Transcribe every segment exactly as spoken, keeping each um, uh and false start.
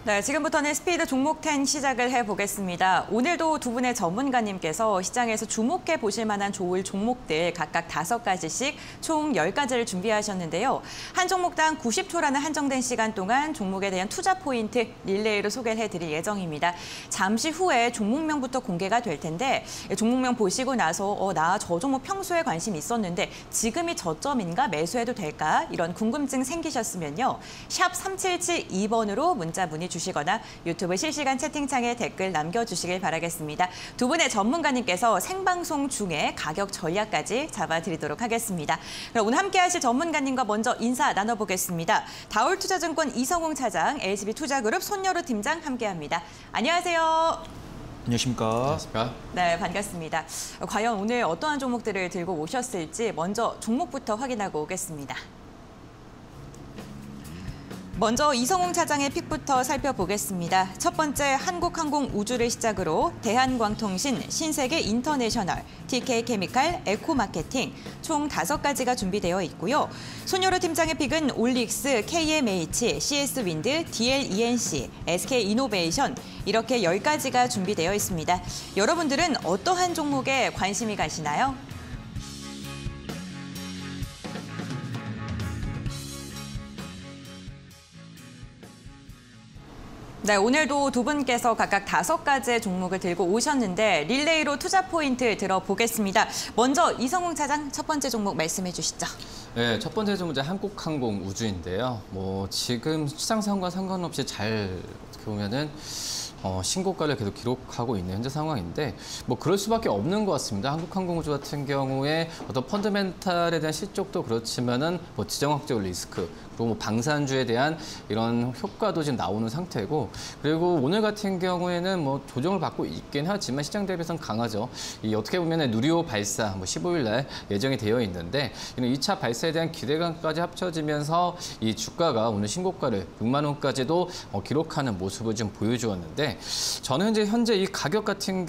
네, 지금부터는 스피드 종목 텐 시작을 해보겠습니다. 오늘도 두 분의 전문가님께서 시장에서 주목해 보실 만한 좋을 종목들 각각 다섯 가지씩 총 열 가지를 준비하셨는데요. 한 종목당 구십 초라는 한정된 시간 동안 종목에 대한 투자 포인트 릴레이로 소개를 해드릴 예정입니다. 잠시 후에 종목명부터 공개가 될 텐데 종목명 보시고 나서 어, 나 저 종목 평소에 관심 있었는데 지금이 저점인가 매수해도 될까? 이런 궁금증 생기셨으면요. 샵 삼칠칠이 번으로 문자 문의 주시거나 유튜브 실시간 채팅창에 댓글 남겨주시길 바라겠습니다. 두 분의 전문가님께서 생방송 중에 가격 전략까지 잡아드리도록 하겠습니다. 그럼 오늘 함께하실 전문가님과 먼저 인사 나눠보겠습니다. 다올투자증권 이성웅 차장, 엘지비투자그룹 손여루 팀장 함께합니다. 안녕하세요. 안녕하십니까. 안녕하십니까. 네, 반갑습니다. 과연 오늘 어떠한 종목들을 들고 오셨을지 먼저 종목부터 확인하고 오겠습니다. 먼저 이성웅 차장의 픽부터 살펴보겠습니다. 첫 번째 한국항공우주를 시작으로 대한광통신, 신세계 인터내셔널, 티케이케미칼, 에코마케팅 총 다섯 가지가 준비되어 있고요. 손여루 팀장의 픽은 올릭스, 케이엠에이치, 씨에스윈드, 디엘이엔씨, 에스케이이노베이션 이렇게 열 가지가 준비되어 있습니다. 여러분들은 어떠한 종목에 관심이 가시나요? 네, 오늘도 두 분께서 각각 다섯 가지의 종목을 들고 오셨는데 릴레이로 투자 포인트 들어보겠습니다. 먼저 이성웅 차장 첫 번째 종목 말씀해 주시죠. 네, 첫 번째 종목은 한국항공우주인데요. 뭐 지금 시장 상황과 상관없이 잘 어떻게 보면은 어, 신고가를 계속 기록하고 있는 현재 상황인데 뭐 그럴 수밖에 없는 것 같습니다. 한국항공우주 같은 경우에 어떤 펀더멘탈에 대한 실적도 그렇지만은 뭐 지정학적 리스크 그리고 뭐 방산주에 대한 이런 효과도 지금 나오는 상태고 그리고 오늘 같은 경우에는 뭐 조정을 받고 있긴 하지만 시장 대비해서는 강하죠. 이 어떻게 보면 누리호 발사 뭐 십오 일 날 예정이 되어 있는데 이런 이 차 발사에 대한 기대감까지 합쳐지면서 이 주가가 오늘 신고가를 육만 원까지도 어, 기록하는 모습을 좀 보여주었는데 저는 이제 현재 이 가격 같은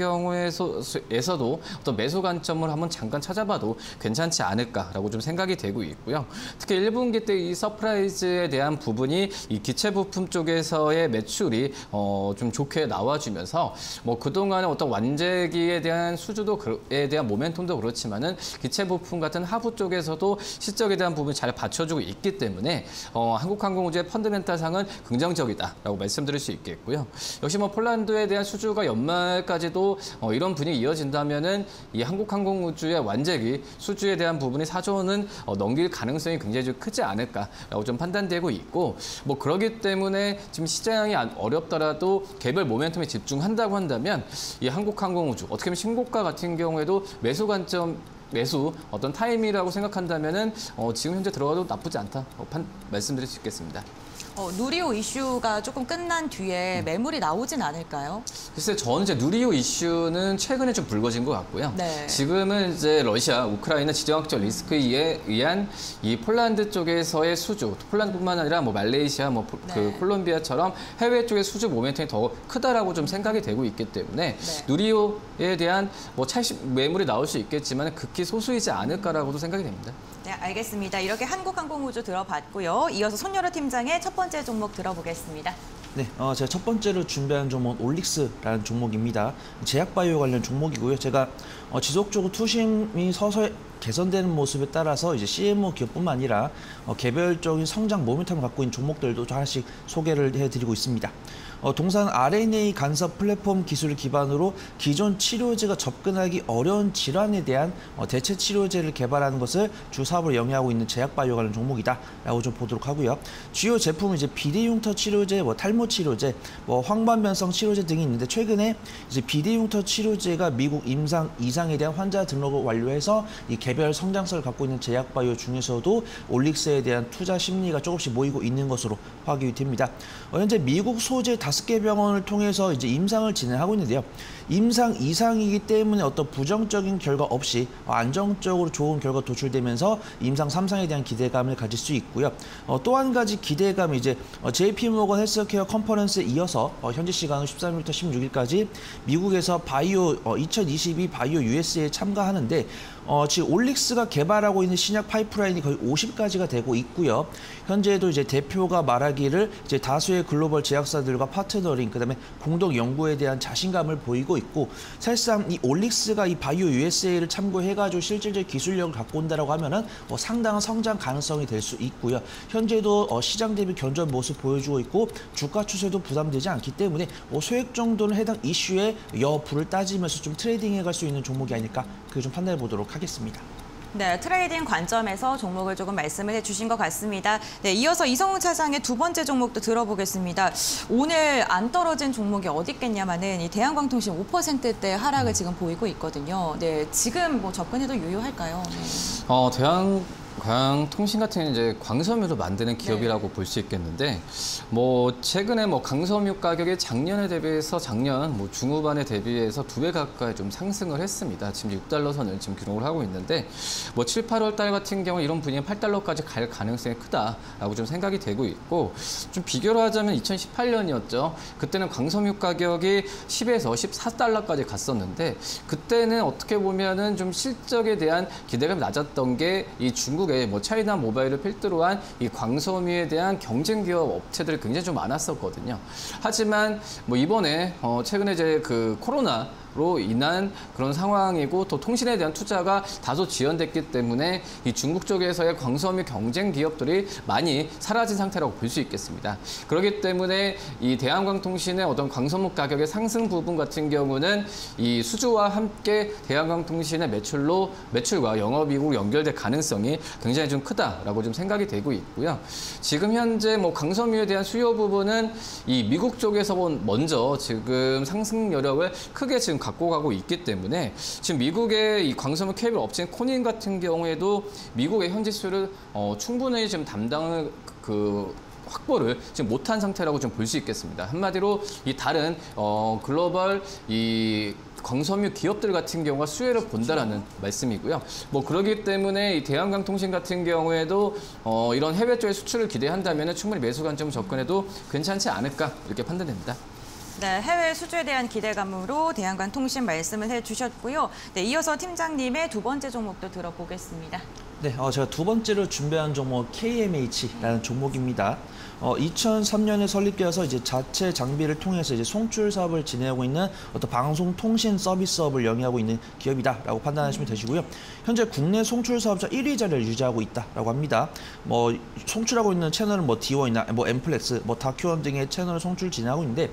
경우에서도 어떤 매수 관점을 한번 잠깐 찾아봐도 괜찮지 않을까라고 좀 생각이 되고 있고요. 특히 일 분기 때 이 서프라이즈에 대한 부분이 이 기체 부품 쪽에서의 매출이 어, 좀 좋게 나와주면서 뭐 그동안의 어떤 완제기에 대한 수주도에 대한 모멘텀도 그렇지만은 기체 부품 같은 하부 쪽에서도 실적에 대한 부분이 잘 받쳐주고 있기 때문에 어, 한국항공우주의 펀더멘탈상은 긍정적이다라고 말씀드릴 수 있겠고요. 역시 뭐 폴란드에 대한 수주가 연말까지도 어, 이런 분위기 이어진다면은 이 한국항공우주의 완제기 수주에 대한 부분이 사조 원은 어, 넘길 가능성이 굉장히 좀 크지 않을까라고 좀 판단되고 있고 뭐 그러기 때문에 지금 시장이 어렵더라도 개별 모멘텀에 집중한다고 한다면 이 한국항공우주 어떻게 보면 신고가 같은 경우에도 매수 관점 매수 어떤 타임이라고 생각한다면은 어, 지금 현재 들어가도 나쁘지 않다 판, 말씀드릴 수 있겠습니다. 어, 누리호 이슈가 조금 끝난 뒤에 매물이 나오진 않을까요? 글쎄, 저는 이제 누리호 이슈는 최근에 좀 불거진 것 같고요. 네. 지금은 이제 러시아, 우크라이나 지정학적 리스크에 의한 이 폴란드 쪽에서의 수주, 폴란드뿐만 아니라 뭐 말레이시아, 뭐 그 네. 콜롬비아처럼 해외 쪽의 수주 모멘텀이 더 크다라고 좀 생각이 되고 있기 때문에 네. 누리호에 대한 뭐 차익 매물이 나올 수 있겠지만 극히 소수이지 않을까라고도 생각이 됩니다. 네, 알겠습니다. 이렇게 한국항공우주 들어봤고요. 이어서 손여루 팀장의 첫 번째 종목 들어보겠습니다. 네, 어, 제가 첫 번째로 준비한 종목은 올릭스라는 종목입니다. 제약바이오 관련 종목이고요. 제가 어, 지속적으로 투심이 서서히 개선되는 모습에 따라서 이제 씨엠오 기업뿐만 아니라 어, 개별적인 성장 모멘텀을 갖고 있는 종목들도 하나씩 소개를 해드리고 있습니다. 어, 동산 알엔에이 간섭 플랫폼 기술을 기반으로 기존 치료제가 접근하기 어려운 질환에 대한 어, 대체 치료제를 개발하는 것을 주 사업으로 영위하고 있는 제약바이오 관련 종목이다라고 좀 보도록 하고요. 주요 제품은 이제 비대흉터 치료제, 뭐 탈모 치료제, 뭐 황반변성 치료제 등이 있는데 최근에 이제 비대흉터 치료제가 미국 임상 이상에 대한 환자 등록을 완료해서 이 개별 성장성을 갖고 있는 제약바이오 중에서도 올릭스에 대한 투자 심리가 조금씩 모이고 있는 것으로 확인이 됩니다. 어, 현재 미국 소재 다섯 개 병원을 통해서 이제 임상을 진행하고 있는데요. 임상 이상이기 때문에 어떤 부정적인 결과 없이 안정적으로 좋은 결과 도출되면서 임상 삼 상에 대한 기대감을 가질 수 있고요. 어, 또 한 가지 기대감이 이제 제이피모건 헬스케어 컨퍼런스에 이어서 어, 현지 시간은 십삼 일부터 십육 일까지 미국에서 바이오 어, 이천이십이 바이오 유에스에이에 참가하는데 어, 지금 올릭스가 개발하고 있는 신약 파이프라인이 거의 오십 가지가 되고 있고요. 현재도 이제 대표가 말하기를 이제 다수의 글로벌 제약사들과 파트너링, 그다음에 공동 연구에 대한 자신감을 보이고 있고, 사실상 이 올릭스가 이 바이오 유에스에이를 참고해가지고 실질적 기술력을 갖고 온다라고 하면은 뭐 상당한 성장 가능성이 될 수 있고요. 현재도 어, 시장 대비 견조한 모습 보여주고 있고 주가 추세도 부담되지 않기 때문에 뭐 소액 정도는 해당 이슈에 여부를 따지면서 좀 트레이딩해갈 수 있는 종목이 아닐까, 그걸 좀 판단해 보도록 하겠습니다. 네, 트레이딩 관점에서 종목을 조금 말씀을 해주신 것 같습니다. 네, 이어서 이성훈 차장의 두 번째 종목도 들어보겠습니다. 오늘 안 떨어진 종목이 어디 있겠냐마는 이 대한광통신 오 퍼센트대 하락을 지금 보이고 있거든요. 네, 지금 뭐 접근해도 유효할까요? 네. 어, 대한 광통신 같은 경우는 이제 광섬유로 만드는 기업이라고 네. 볼 수 있겠는데, 뭐 최근에 뭐 광섬유 가격이 작년에 대비해서 작년 뭐 중후반에 대비해서 두 배 가까이 좀 상승을 했습니다. 지금 육 달러 선을 지금 기록을 하고 있는데, 뭐 칠, 팔월 달 같은 경우 이런 분위기 팔 달러까지 갈 가능성이 크다라고 좀 생각이 되고 있고, 좀 비교를 하자면 이천십팔 년이었죠. 그때는 광섬유 가격이 십에서 십사 달러까지 갔었는데, 그때는 어떻게 보면은 좀 실적에 대한 기대감이 낮았던 게 이 중국 뭐 차이나 모바일을 필두로 한 이 광섬유에 대한 경쟁 기업 업체들이 굉장히 좀 많았었거든요. 하지만 뭐 이번에 어 최근에 이제 그 코로나 로 인한 그런 상황이고, 또 통신에 대한 투자가 다소 지연됐기 때문에 이 중국 쪽에서의 광섬유 경쟁 기업들이 많이 사라진 상태라고 볼 수 있겠습니다. 그렇기 때문에 이 대한광통신의 어떤 광섬유 가격의 상승 부분 같은 경우는 이 수주와 함께 대한광통신의 매출로 매출과 영업이익으로 연결될 가능성이 굉장히 좀 크다라고 좀 생각이 되고 있고요. 지금 현재 뭐 광섬유에 대한 수요 부분은 이 미국 쪽에서 먼저 지금 상승 여력을 크게 지금 갖고 가고 있기 때문에, 지금 미국의 이 광섬유 케이블 업체인 코닌 같은 경우에도 미국의 현지 수요를 어, 충분히 지금 담당을 그 확보를 지금 못한 상태라고 좀 볼 수 있겠습니다. 한마디로 이 다른 어, 글로벌 이 광섬유 기업들 같은 경우가 수혜를 본다라는 말씀이고요. 뭐 그러기 때문에 이 대한광통신 같은 경우에도 어, 이런 해외 쪽의 수출을 기대한다면 충분히 매수 관점 접근해도 괜찮지 않을까, 이렇게 판단됩니다. 네, 해외 수주에 대한 기대감으로 대한광통신 말씀을 해주셨고요. 네, 이어서 팀장님의 두 번째 종목도 들어보겠습니다. 네, 어, 제가 두 번째로 준비한 종목 케이엠에이치라는 종목입니다. 어, 이천삼 년에 설립되어서 이제 자체 장비를 통해서 이제 송출 사업을 진행하고 있는 어떤 방송 통신 서비스 사업을 영위하고 있는 기업이다라고 판단하시면 되시고요. 현재 국내 송출 사업자 일 위 자리를 유지하고 있다라고 합니다. 뭐 송출하고 있는 채널은 뭐 디원이나 뭐 엠플렉스, 뭐 다큐원 등의 채널을 송출 진행하고 있는데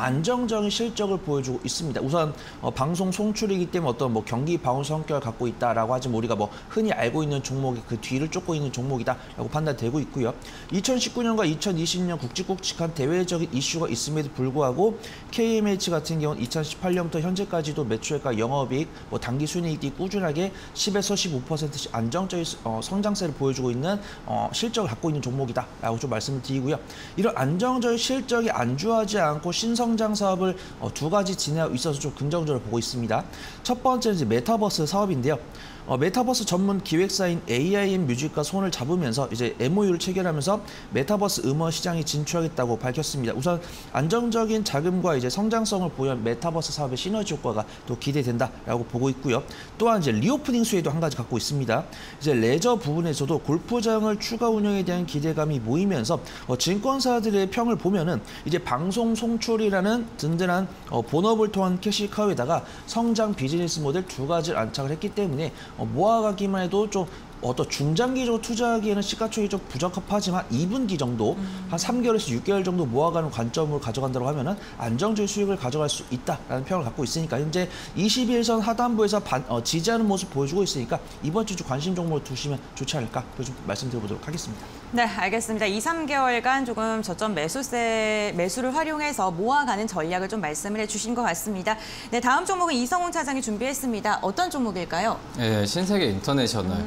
안정적인 실적을 보여주고 있습니다. 우선 어, 방송 송출이기 때문에 어떤 뭐 경기 방어 성격을 갖고 있다라고 하지만 우리가 뭐 흔히 알고 있는 종목이 그 뒤를 쫓고 있는 종목이다라고 판단되고 있고요. 이천십구 년과 이천이십 년 굵직굵직한 대외적인 이슈가 있음에도 불구하고 케이엠에이치 같은 경우는 이천십팔 년부터 현재까지도 매출액과 영업이익, 뭐 당기 순이익이 꾸준하게 십에서 십오 퍼센트씩 안정적인 어, 성장세를 보여주고 있는 어, 실적을 갖고 있는 종목이다라고 좀 말씀을 드리고요. 이런 안정적인 실적이 안주하지 않고 신성장 사업을 어, 두 가지 진행하고 있어서 좀 긍정적으로 보고 있습니다. 첫 번째는 이제 메타버스 사업인데요. 어, 메타버스 전문 기획사인 에이아이엠 뮤직과 손을 잡으면서 이제 엠오유를 체결하면서 메타버스 음원 시장에 진출하겠다고 밝혔습니다. 우선 안정적인 자금과 이제 성장성을 보유한 메타버스 사업의 시너지 효과가 또 기대된다라고 보고 있고요. 또한 이제 리오프닝 수혜도 한 가지 갖고 있습니다. 이제 레저 부분에서도 골프장을 추가 운영에 대한 기대감이 모이면서 어, 증권사들의 평을 보면은 이제 방송 송출이라는 든든한 어, 본업을 통한 캐시카우에다가 성장 비즈니스 모델 두 가지를 안착을 했기 때문에 어, 모아가기만 해도 좀 어떤 중장기적으로 투자하기에는 시가총액이 좀 부적합하지만 이 분기 정도, 음. 한 삼 개월에서 육 개월 정도 모아가는 관점으로 가져간다고 하면은 안정적인 수익을 가져갈 수 있다라는 평을 갖고 있으니까 현재 이십일 선 하단부에서 반, 어, 지지하는 모습 보여주고 있으니까 이번 주 관심 종목을 두시면 좋지 않을까, 좀 말씀드려보도록 하겠습니다. 네, 알겠습니다. 이, 삼 개월간 조금 저점 매수세, 매수를 활용해서 모아가는 전략을 좀 말씀을 해주신 것 같습니다. 네, 다음 종목은 이성훈 차장이 준비했습니다. 어떤 종목일까요? 네, 신세계 인터내셔널. 음, 네.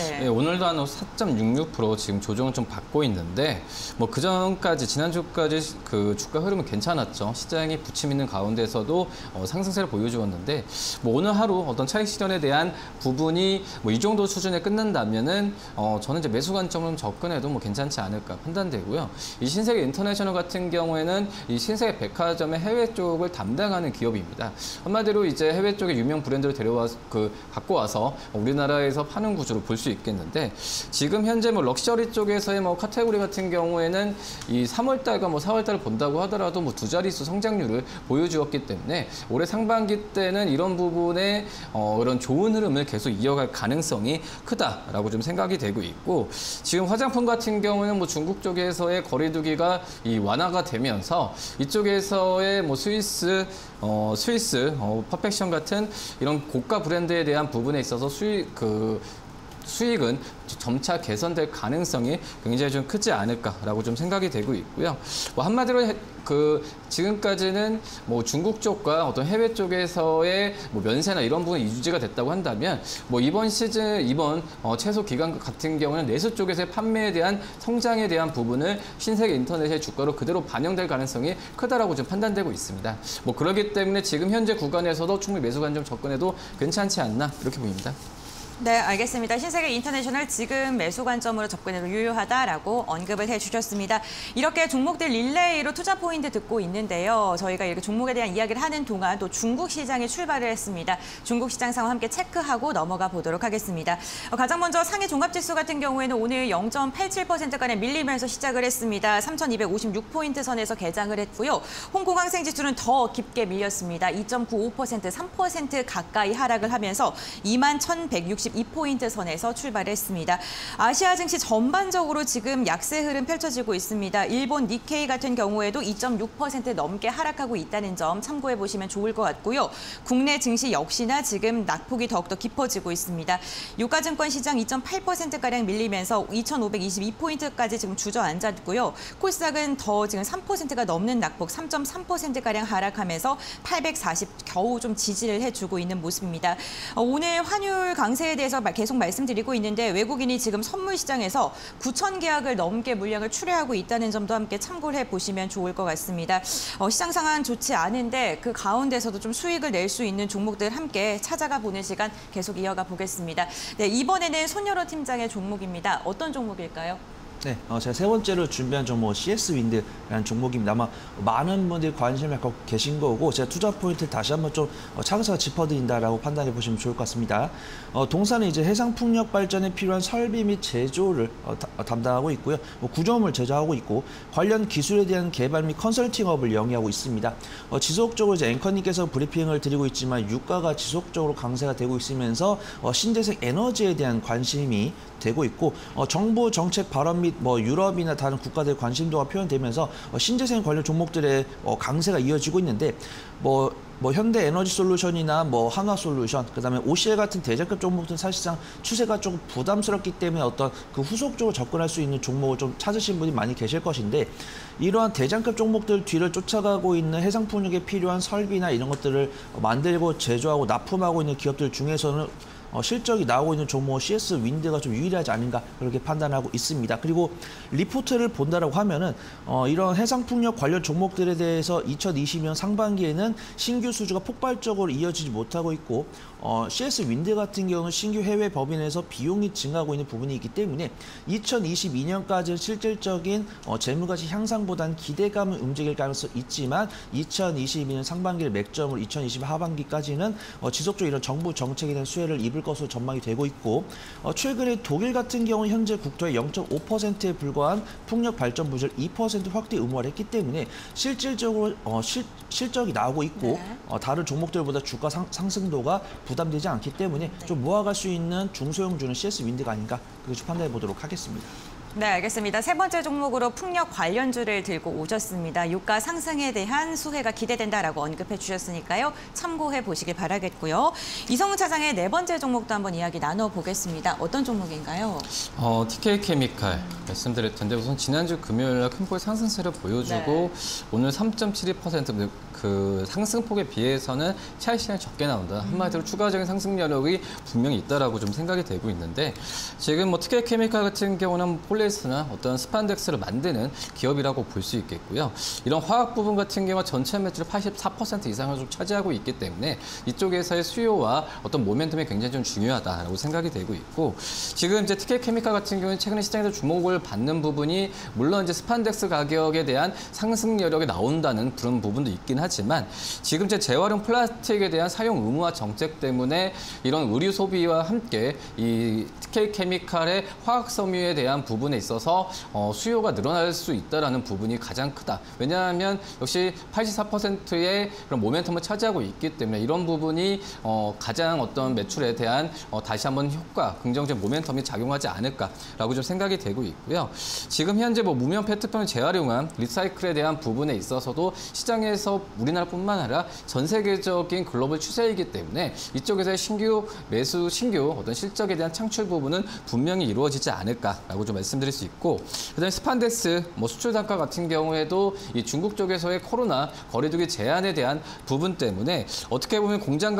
네. 예, 오늘도 한 사 점 육육 퍼센트 지금 조정을 좀 받고 있는데 뭐 그 전까지 지난주까지 그 주가 흐름은 괜찮았죠. 시장이 부침 있는 가운데서도 어, 상승세를 보여주었는데 뭐 오늘 하루 어떤 차익 실현에 대한 부분이 뭐 이 정도 수준에 끝난다면은 어, 저는 이제 매수 관점을 접근해도 뭐 괜찮지 않을까 판단되고요. 이 신세계 인터내셔널 같은 경우에는 이 신세계 백화점의 해외 쪽을 담당하는 기업입니다. 한마디로 이제 해외 쪽에 유명 브랜드를 데려와 그 갖고 와서 우리나라에서 파는 구조로 볼 수 있겠는데 지금 현재 뭐 럭셔리 쪽에서의 뭐 카테고리 같은 경우에는 이 삼월 달과 뭐 사월 달을 본다고 하더라도 뭐 두 자릿수 성장률을 보여주었기 때문에 올해 상반기 때는 이런 부분에 어 그런 좋은 흐름을 계속 이어갈 가능성이 크다라고 좀 생각이 되고 있고 지금 화장품 같은 경우는 뭐 중국 쪽에서의 거리두기가 이 완화가 되면서 이쪽에서의 뭐 스위스 어 스위스 어 퍼펙션 같은 이런 고가 브랜드에 대한 부분에 있어서 수익 그 수익은 점차 개선될 가능성이 굉장히 좀 크지 않을까라고 좀 생각이 되고 있고요. 뭐 한마디로 해, 그 지금까지는 뭐 중국 쪽과 어떤 해외 쪽에서의 뭐 면세나 이런 부분이 유지가 됐다고 한다면 뭐 이번 시즌 이번 어 최소 기간 같은 경우는 내수 쪽에서의 판매에 대한 성장에 대한 부분을 신세계 인터넷의 주가로 그대로 반영될 가능성이 크다라고 좀 판단되고 있습니다. 뭐 그렇기 때문에 지금 현재 구간에서도 충분히 매수 관점 접근해도 괜찮지 않나 이렇게 보입니다. 네, 알겠습니다. 신세계 인터내셔널 지금 매수 관점으로 접근해도 유효하다라고 언급을 해주셨습니다. 이렇게 종목들 릴레이로 투자 포인트 듣고 있는데요. 저희가 이렇게 종목에 대한 이야기를 하는 동안 또 중국 시장에 출발을 했습니다. 중국 시장 상황 함께 체크하고 넘어가 보도록 하겠습니다. 가장 먼저 상해 종합지수 같은 경우에는 오늘 영 점 팔칠 퍼센트가량 밀리면서 시작을 했습니다. 삼천이백오십육 포인트 선에서 개장을 했고요. 홍콩 항생지수는 더 깊게 밀렸습니다. 이 점 구오 퍼센트, 삼 퍼센트 가까이 하락을 하면서 이만 천백육십이 포인트 선에서 출발했습니다. 아시아 증시 전반적으로 지금 약세 흐름 펼쳐지고 있습니다. 일본 니케이 같은 경우에도 이 점 육 퍼센트 넘게 하락하고 있다는 점 참고해 보시면 좋을 것 같고요. 국내 증시 역시나 지금 낙폭이 더욱더 깊어지고 있습니다. 유가증권 시장 이 점 팔 퍼센트가량 밀리면서 이천오백이십이 포인트까지 지금 주저앉았고요. 코스닥은 더 지금 삼 퍼센트가 넘는 낙폭 삼 점 삼 퍼센트가량 하락하면서 팔백사십 겨우 좀 지지를 해주고 있는 모습입니다. 오늘 환율 강세에 대해서 계속 말씀드리고 있는데 외국인이 지금 선물 시장에서 구천 계약을 넘게 물량을 출회하고 있다는 점도 함께 참고를 해보시면 좋을 것 같습니다. 어, 시장 상황 좋지 않은데 그 가운데서도 좀 수익을 낼 수 있는 종목들 함께 찾아가 보는 시간 계속 이어가 보겠습니다. 네, 이번에는 손여로 팀장의 종목입니다. 어떤 종목일까요? 네, 어, 제가 세 번째로 준비한 종목 씨에스 윈드라는 종목입니다. 아마 많은 분들이 관심을 갖고 계신 거고 제가 투자 포인트를 다시 한번 좀 어, 차근차근 짚어드린다라고 판단해 보시면 좋을 것 같습니다. 어, 동사는 이제 해상 풍력 발전에 필요한 설비 및 제조를 어, 다, 어, 담당하고 있고요. 뭐 구조물 제조하고 있고 관련 기술에 대한 개발 및 컨설팅업을 영위하고 있습니다. 어, 지속적으로 이제 앵커님께서 브리핑을 드리고 있지만 유가가 지속적으로 강세가 되고 있으면서 어, 신재생 에너지에 대한 관심이 되고 있고 어, 정부 정책 발언 및 뭐 유럽이나 다른 국가들의 관심도가 표현되면서 어, 신재생 관련 종목들의 어, 강세가 이어지고 있는데 뭐, 뭐 현대 에너지 솔루션이나 뭐 한화 솔루션 그다음에 오씨엘 같은 대장급 종목들은 사실상 추세가 조금 부담스럽기 때문에 어떤 그 후속적으로 접근할 수 있는 종목을 좀 찾으신 분이 많이 계실 것인데 이러한 대장급 종목들 뒤를 쫓아가고 있는 해상풍력에 필요한 설비나 이런 것들을 만들고 제조하고 납품하고 있는 기업들 중에서는 어, 실적이 나오고 있는 종목 씨에스 윈드가 좀 유일하지 않은가 그렇게 판단하고 있습니다. 그리고 리포트를 본다라고 하면은 어, 이런 해상풍력 관련 종목들에 대해서 이천이십 년 상반기에는 신규 수주가 폭발적으로 이어지지 못하고 있고 어, 씨에스 윈드 같은 경우는 신규 해외 법인에서 비용이 증가하고 있는 부분이 있기 때문에 이천이십이 년까지는 실질적인 어, 재무가치 향상보다는 기대감을 움직일 가능성이 있지만 이천이십이 년 상반기를 맥점으로 이천이십 하반기까지는 어, 지속적으로 이런 정부 정책에 대한 수혜를 입을 것으로 전망이 되고 있고 어, 최근에 독일 같은 경우는 현재 국토의 영 점 오 퍼센트에 불과한 풍력 발전 부지를 이 퍼센트 확대 의무화를 했기 때문에 실질적으로 어, 실, 실적이 나오고 있고 네. 어, 다른 종목들보다 주가 상, 상승도가 부담되지 않기 때문에 좀 모아갈 수 있는 중소형주는 씨에스 윈드가 아닌가 그렇게 판단해 보도록 하겠습니다. 네, 알겠습니다. 세 번째 종목으로 풍력 관련주를 들고 오셨습니다. 유가 상승에 대한 수혜가 기대된다라고 언급해 주셨으니까요. 참고해 보시길 바라겠고요. 이성훈 차장의 네 번째 종목도 한번 이야기 나눠보겠습니다. 어떤 종목인가요? 어, 티케이케미칼 말씀드릴 텐데 우선 지난주 금요일 날 큰 폭의 상승세를 보여주고 네. 오늘 삼 점 칠이 퍼센트 그 상승폭에 비해서는 차익 시간이 적게 나온다. 한마디로 음. 추가적인 상승 여력이 분명히 있다라고 좀 생각이 되고 있는데 지금 뭐 티케이케미칼 같은 경우는 폴리에스터나 어떤 스판덱스를 만드는 기업이라고 볼 수 있겠고요. 이런 화학 부분 같은 경우 전체 매출의 팔십사 퍼센트 이상을 좀 차지하고 있기 때문에 이쪽에서의 수요와 어떤 모멘텀이 굉장히 좀 중요하다라고 생각이 되고 있고 지금 이제 티케이케미칼 같은 경우는 최근에 시장에서 주목을 받는 부분이 물론 이제 스판덱스 가격에 대한 상승 여력이 나온다는 그런 부분도 있긴 하지만 지금 이제 재활용 플라스틱에 대한 사용 의무화 정책 때문에 이런 의류 소비와 함께 이 티케이케미칼의 화학 섬유에 대한 부분에 있어서 어, 수요가 늘어날 수 있다라는 부분이 가장 크다. 왜냐하면 역시 팔십사 퍼센트의 그런 모멘텀을 차지하고 있기 때문에 이런 부분이 어, 가장 어떤 매출에 대한 어, 다시 한번 효과, 긍정적 모멘텀이 작용하지 않을까라고 좀 생각이 되고 있고요. 지금 현재 뭐 무명 페트병을 재활용한 리사이클에 대한 부분에 있어서도 시장에서 우리나라뿐만 아니라 전 세계적인 글로벌 추세이기 때문에 이쪽에서의 신규 매수, 신규 어떤 실적에 대한 창출 부분은 분명히 이루어지지 않을까라고 좀 말씀드릴 수 있고 그다음에 스판덱스, 뭐 수출 단가 같은 경우에도 이 중국 쪽에서의 코로나 거리두기 제한에 대한 부분 때문에 어떻게 보면 공장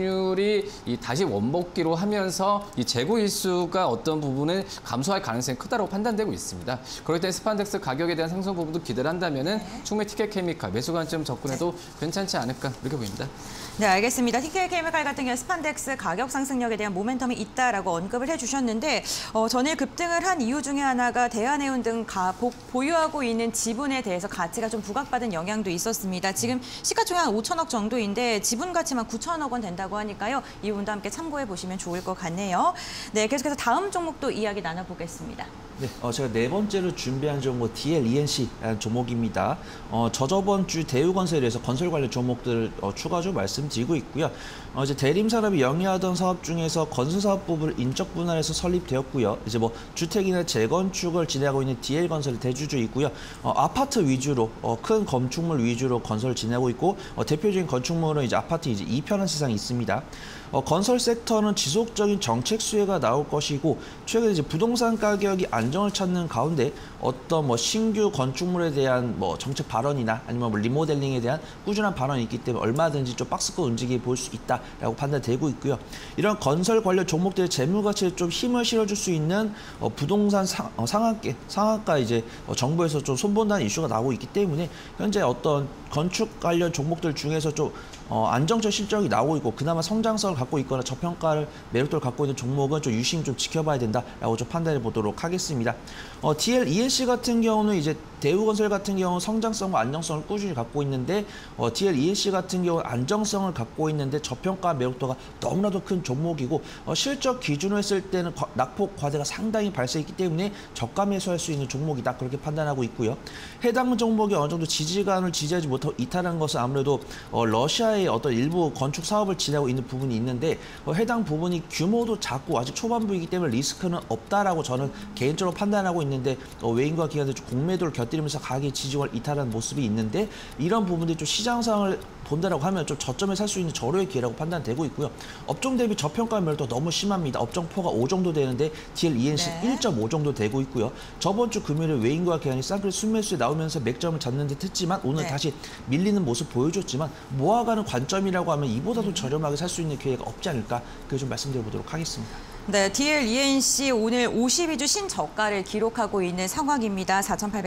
가동률이 이 다시 원복기로 하면서 이 재고 일수가 어떤 부분은 감소할 가능성이 크다고 판단되고 있습니다. 그렇기 때문에 스판덱스 가격에 대한 상승 부분도 기대를 한다면은 네. 충분히 티케이케미칼 매수 관점 접근해도 네. 괜찮지 않을까 이렇게 보입니다. 네, 알겠습니다. 티케이케미칼 같은 경우 스판덱스 가격 상승력에 대한 모멘텀이 있다라고 언급을 해주셨는데 어, 전일 급등을 한 이유 중에 하나가 대한해운 등 가, 보, 보유하고 있는 지분에 대해서 가치가 좀 부각받은 영향도 있었습니다. 지금 시가총액 한 오천억 정도인데 지분 가치만 구천억 원 된다고 하니까요. 이 부분도 함께 참고해 보시면 좋을 것 같네요. 네, 계속해서 다음 종목도 이야기 나눠보겠습니다. 네, 어, 제가 네 번째로 준비한 종목 디엘이엔씨라는 종목입니다. 어, 저저번 주 대우건설에서 건설 관련 종목들을 어, 추가적으로 말씀드리고 있고요. 어, 이제 대림산업이 영위하던 사업 중에서 건설사업 부분을 인적 분할해서 설립되었고요. 이제 뭐 주택이나 재건축을 진행하고 있는 디엘건설이 대주주이고요. 어, 아파트 위주로 어, 큰 건축물 위주로 건설을 진행하고 있고 어, 대표적인 건축물은 이제 아파트 이제 이 편한 세상이 있습니다. 어, 건설 섹터는 지속적인 정책 수혜가 나올 것이고 최근에 이제 부동산 가격이 안정을 찾는 가운데 어떤 뭐 신규 건축물에 대한 뭐 정책 발언이나 아니면 뭐 리모델링에 대한 꾸준한 발언이 있기 때문에 얼마든지 좀 박스권 움직임이 보일 수 있다라고 판단되고 있고요. 이런 건설 관련 종목들의 재무 가치에 좀 힘을 실어줄 수 있는 어, 부동산 상, 어, 상한가 상한가 이제 어, 정부에서 좀 손본다는 이슈가 나오고 있기 때문에 현재 어떤 건축 관련 종목들 중에서 좀 어, 안정적 실적이 나오고 있고 그나마 성장성을 갖고 있거나 저평가를 매력도를 갖고 있는 종목은 좀 유심히 좀 지켜봐야 된다라고 좀 판단해 보도록 하겠습니다. 어, 디엘이엔씨 같은 경우는 이제 대우건설 같은 경우는 성장성과 안정성을 꾸준히 갖고 있는데 어, 디엘이엔씨 같은 경우는 안정성을 갖고 있는데 저평가 매력도가 너무나도 큰 종목이고 어, 실적 기준으로 했을 때는 과, 낙폭 과대가 상당히 발생했기 때문에 저가 매수할 수 있는 종목이다 그렇게 판단하고 있고요. 해당 종목이 어느 정도 지지감을 지지하지 못하고 이탈한 것은 아무래도 어, 러시아의 어떤 일부 건축 사업을 진행하고 있는 부분이 있는데 어, 해당 부분이 규모도 작고 아직 초반부이기 때문에 리스크는 없다라고 저는 개인적으로 판단하고 있는데 어, 외인과 기관들 좀 공매도를 곁들이면서 가격의 지지권을 이탈하는 모습이 있는데 이런 부분들이 좀 시장 상황을 본다라고 하면 좀 저점에 살 수 있는 절호의 기회라고 판단되고 있고요. 업종 대비 저평가 매력도 너무 심합니다. 업종포가 오 정도 되는데 디엘이엔씨 네. 일 점 오 정도 되고 있고요. 저번 주 금요일에 외인과 기관이 쌍끌 순매수에 나오면서 맥점을 잡는 듯 했지만 오늘 네. 다시 밀리는 모습 보여줬지만 모아가는 관점이라고 하면 이보다도 저렴하게 살 수 있는 기회가 없지 않을까 그걸 좀 말씀드려보도록 하겠습니다. 네, 디엘이엔씨 오늘 오십이 주 신저가를 기록하고 있는 상황입니다.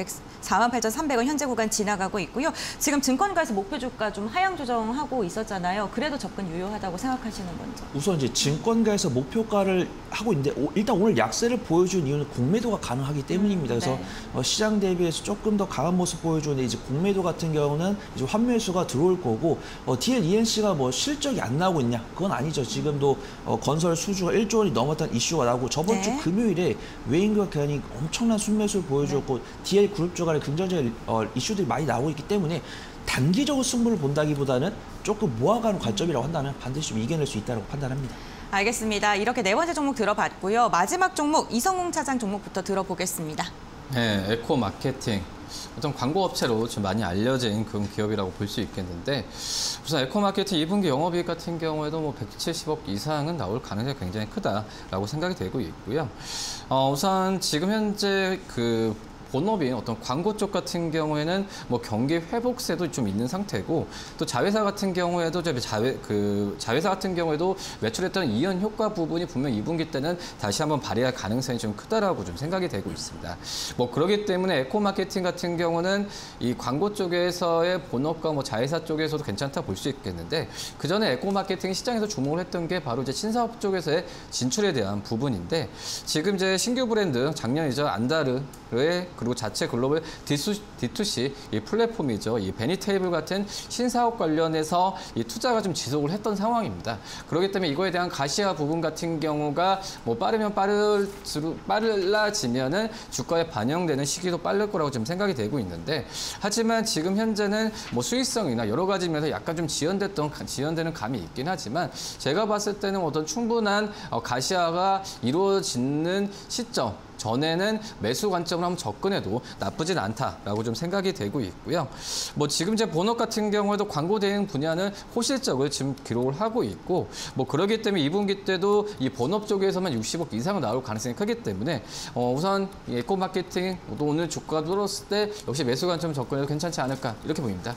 사만 팔천삼백 원 현재 구간 지나가고 있고요. 지금 증권가에서 목표 주가 좀 하향 조정하고 있었잖아요. 그래도 접근 유효하다고 생각하시는 건죠? 우선 이제 증권가에서 목표가를 하고 있는데 오, 일단 오늘 약세를 보여준 이유는 공매도가 가능하기 때문입니다. 그래서 네. 어, 시장 대비해서 조금 더 강한 모습 보여주는데 이제 공매도 같은 경우는 이제 환매수가 들어올 거고 어, 디엘이엔씨가 뭐 실적이 안 나오고 있냐? 그건 아니죠. 지금도 어, 건설 수주가 일조 원이 넘었다는 이슈가 나오고 저번 네. 주 금요일에 외인과 기관이 엄청난 순매수를 보여주었고 네. 디엘그룹주 간에 긍정적인 어, 이슈들이 많이 나오고 있기 때문에 단기적으로 승부를 본다기보다는 조금 모아가는 관점이라고 한다면 반드시 좀 이겨낼 수 있다고 판단합니다. 알겠습니다. 이렇게 네 번째 종목 들어봤고요. 마지막 종목 이성웅 차장 종목부터 들어보겠습니다. 네, 에코 마케팅. 어떤 광고 업체로 좀 많이 알려진 그런 기업이라고 볼 수 있겠는데, 우선 에코 마케팅 이 분기 영업이익 같은 경우에도 뭐 백칠십억 이상은 나올 가능성이 굉장히 크다라고 생각이 되고 있고요. 어, 우선 지금 현재 그 본업인 어떤 광고 쪽 같은 경우에는 뭐 경기 회복세도 좀 있는 상태고, 또 자회사 같은 경우에도 저 자회 그 자회사 같은 경우에도 매출했던 이연 효과 부분이 분명 이 분기 때는 다시 한번 발휘할 가능성이 좀 크다라고 좀 생각이 되고 있습니다. 뭐 그렇기 때문에 에코 마케팅 같은 경우는 이 광고 쪽에서의 본업과 뭐 자회사 쪽에서도 괜찮다 볼 수 있겠는데, 그 전에 에코 마케팅 시장에서 주목을 했던 게 바로 이제 신사업 쪽에서의 진출에 대한 부분인데, 지금 이제 신규 브랜드 작년이죠 안다르의 그리고 자체 글로벌 디투씨 이 플랫폼이죠. 이 베니테이블 같은 신사업 관련해서 이 투자가 좀 지속을 했던 상황입니다. 그렇기 때문에 이거에 대한 가시화 부분 같은 경우가 뭐 빠르면 빠를, 빨라지면은 주가에 반영되는 시기도 빠를 거라고 좀 생각이 되고 있는데, 하지만 지금 현재는 뭐 수익성이나 여러 가지 면에서 약간 좀 지연됐던, 지연되는 감이 있긴 하지만, 제가 봤을 때는 어떤 충분한 가시화가 이루어지는 시점, 전에는 매수 관점으로 한번 접근해도 나쁘진 않다라고 좀 생각이 되고 있고요. 뭐 지금 제 본업 같은 경우에도 광고 대행 분야는 호실적을 지금 기록을 하고 있고, 뭐 그러기 때문에 이 분기 때도 이 본업 쪽에서만 육십억 이상은 나올 가능성이 크기 때문에 어 우선 에코 마케팅 또 오늘 주가가 들었을 때 역시 매수 관점 접근해도 괜찮지 않을까 이렇게 보입니다.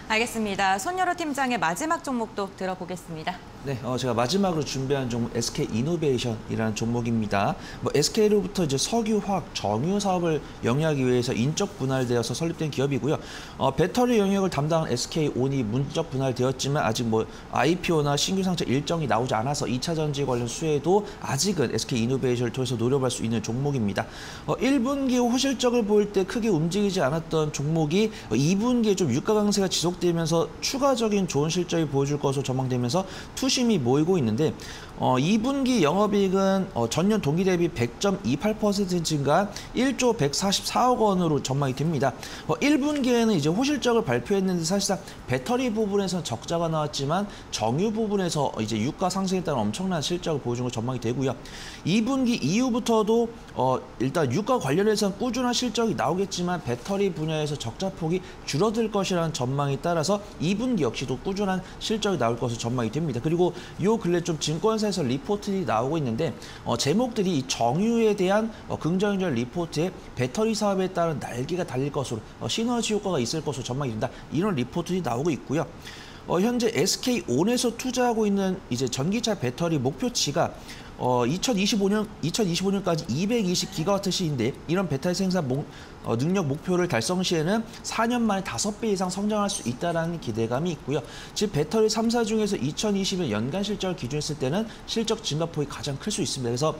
알겠습니다. 손여로 팀장의 마지막 종목도 들어보겠습니다. 네, 어, 제가 마지막으로 준비한 종목 에스케이이노베이션이라는 종목입니다. 뭐 에스케이로부터 이제 석유, 화학, 정유 사업을 영위하기 위해서 인적 분할되어서 설립된 기업이고요. 어, 배터리 영역을 담당한 에스케이온이 문적 분할되었지만 아직 뭐 아이피오나 신규 상장 일정이 나오지 않아서 이 차 전지 관련 수혜도 아직은 에스케이이노베이션을 통해서 노려볼 수 있는 종목입니다. 어, 일 분기 호실적을 보일 때 크게 움직이지 않았던 종목이 어, 이 분기에 좀 유가 강세가 지속되면서 추가적인 좋은 실적을 보여줄 것으로 전망되면서 투심이 모이고 있는데, 어, 이 분기 영업이익은 어, 전년 동기 대비 백 점 이팔 퍼센트 증가한 일조 백사십사억 원으로 전망이 됩니다. 어, 일 분기에는 이제 호실적을 발표했는데 사실상 배터리 부분에서는 적자가 나왔지만 정유 부분에서 이제 유가 상승에 따른 엄청난 실적을 보여준 걸 전망이 되고요. 이 분기 이후부터도 어, 일단 유가 관련해서는 꾸준한 실적이 나오겠지만 배터리 분야에서 적자 폭이 줄어들 것이라는 전망에 따라서 이 분기 역시도 꾸준한 실적이 나올 것으로 전망이 됩니다. 그리고 요 근래 좀 증권사에서 리포트들이 나오고 있는데 어, 제목들이 이 정유에 대한 어, 긍정적 리포트에 배터리 사업에 따른 날개가 달릴 것으로 어, 시너지 효과가 있을 것으로 전망이 된다. 이런 리포트들이 나오고 있고요. 어, 현재 에스케이온에서 투자하고 있는 이제 전기차 배터리 목표치가 어, 이천이십오 년, 이천이십오 년까지 이백이십 기가와트 시인데, 이런 배터리 생산 목, 어, 능력 목표를 달성 시에는 사 년 만에 다섯 배 이상 성장할 수 있다는 기대감이 있고요. 즉 배터리 삼 사 중에서 이천이십 년 연간 실적을 기준했을 때는 실적 증가폭이 가장 클 수 있습니다. 그래서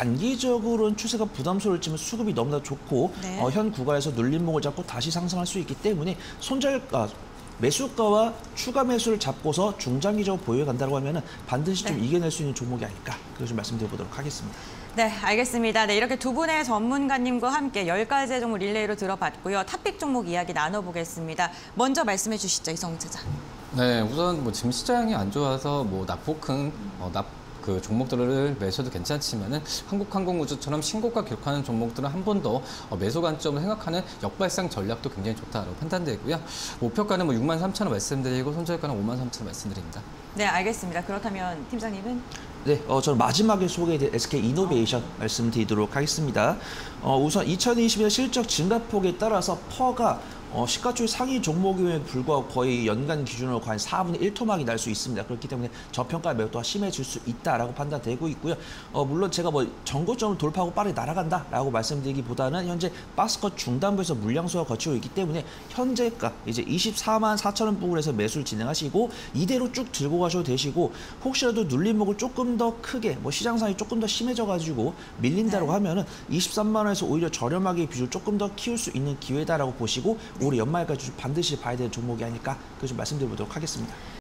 단기적으로는 추세가 부담스러울지만 수급이 너무나 좋고 네. 어, 현 구간에서 눌림목을 잡고 다시 상승할 수 있기 때문에 손절가 매수가와 추가 매수를 잡고서 중장기적으로 보유해 간다고 하면 반드시 좀 네. 이겨낼 수 있는 종목이 아닐까, 그걸 좀 말씀드려보도록 하겠습니다. 네, 알겠습니다. 네, 이렇게 두 분의 전문가님과 함께 열 가지의 종목 릴레이로 들어봤고요. 탑픽 종목 이야기 나눠보겠습니다. 먼저 말씀해 주시죠, 이성웅 차장. 네, 우선 뭐 지금 시장이 안 좋아서 뭐 낙폭큰 어, 낙 그 종목들을 매수해도 괜찮지만은 한국항공우주처럼 신고가 기록하는 종목들은 한 번 더 매수 관점을 생각하는 역발상 전략도 굉장히 좋다라고 판단되고요. 목표가는 뭐 육만 삼천 원 말씀드리고 손절가는 오만 삼천 원 말씀드립니다. 네, 알겠습니다. 그렇다면 팀장님은? 네, 어, 저는 마지막에 소개해드린 에스케이이노베이션 말씀드리도록 하겠습니다. 어, 우선 이천이십 년 실적 증가폭에 따라서 퍼가 어, 시가총액 상위 종목임에도 불구하고 거의 연간 기준으로 거의 사분의 일 토막이 날 수 있습니다. 그렇기 때문에 저평가 매도가 심해질 수 있다라고 판단되고 있고요. 어, 물론 제가 뭐 정고점을 돌파하고 빠르게 날아간다라고 말씀드리기보다는 현재 박스컷 중단부에서 물량소가 거치고 있기 때문에 현재가 이제 이십사만 사천 원 부분에서 매수를 진행하시고 이대로 쭉 들고 가셔도 되시고, 혹시라도 눌림목을 조금 더 크게 뭐 시장 상황이 조금 더 심해져가지고 밀린다고 네. 하면은 이십삼만 원에서 오히려 저렴하게 비중을 조금 더 키울 수 있는 기회다라고 보시고 올해 연말까지 반드시 봐야 되는 종목이 아닐까, 그걸 좀 말씀드려보도록 하겠습니다.